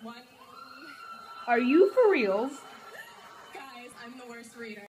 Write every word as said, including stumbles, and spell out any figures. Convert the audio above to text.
One. Are you for reals? Guys, I'm the worst reader.